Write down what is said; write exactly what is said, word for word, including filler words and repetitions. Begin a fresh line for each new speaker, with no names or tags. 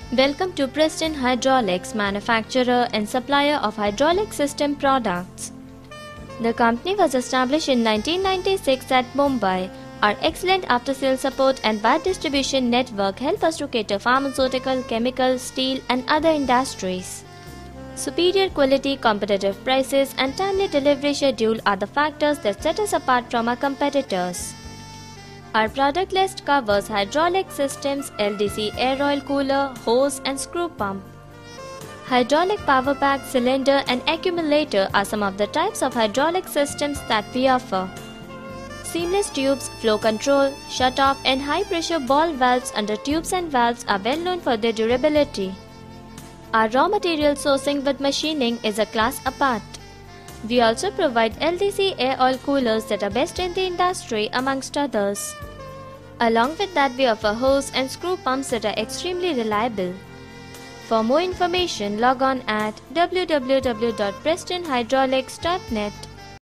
Welcome to Preston Hydraulics, manufacturer and supplier of hydraulic system products. The company was established in nineteen ninety-six at Mumbai. Our excellent after-sales support and wide distribution network help us to cater pharmaceutical, chemical, steel and other industries. Superior quality, competitive prices and timely delivery schedule are the factors that set us apart from our competitors. Our product list covers hydraulic systems, L D C air oil cooler, hose and screw pump. Hydraulic power pack, cylinder and accumulator are some of the types of hydraulic systems that we offer. Seamless tubes, flow control, shut-off and high-pressure ball valves under tubes and valves are well known for their durability. Our raw material sourcing with machining is a class apart. We also provide L D C air oil coolers that are best in the industry amongst others. Along with that, we offer hose and screw pumps that are extremely reliable. For more information, log on at w w w dot preston hydraulics dot net.